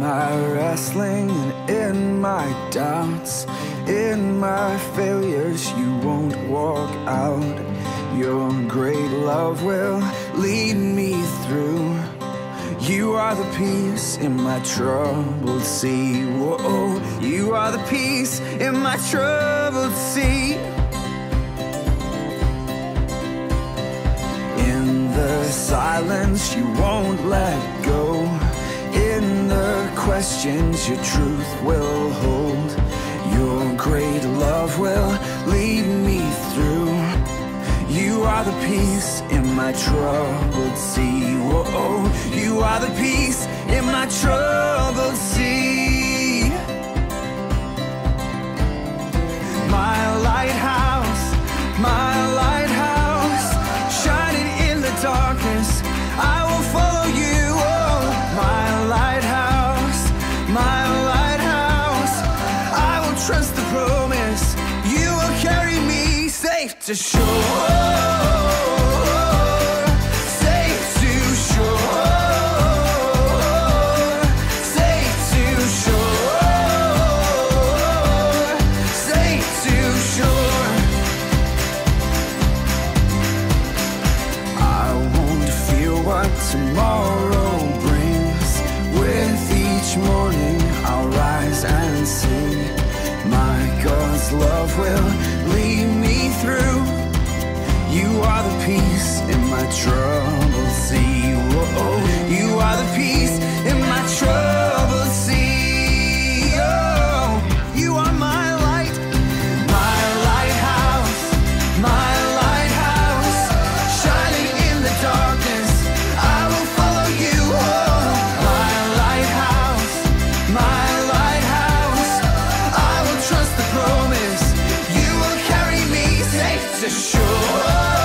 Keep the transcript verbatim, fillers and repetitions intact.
my wrestling and in my doubts, in my failures, you won't walk out. Your great love will lead me through. You are the peace in my troubled sea. Whoa, you are the peace in my troubled sea. In the silence, you won't let go. In the questions, your truth will hold. Your great love will lead me through. You are the peace in my troubled sea. Whoa, you are the peace in my troubled sea. My lighthouse, my lighthouse, shining in the darkness, I will follow you. Oh, my lighthouse, my lighthouse, I will trust the promise. You will carry me safe to shore. Tomorrow brings. With each morning I'll rise and sing. My God's love will lead me through. You are the peace in my troubled sea. Whoa, you are the peace in my troubled sea. Oh, you are my light, my lighthouse, my lighthouse, shining in the darkness. To shore.